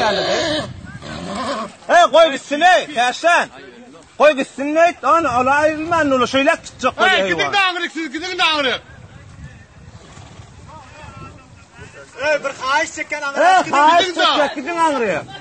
geldi. Koy gitsin Tersen. Koy gitsin onu alayım ben onu şöyle tutacak. Gidin dağırık siz gidin dağırık. Bir kayış çeken ağrı. Gidin ağrıya.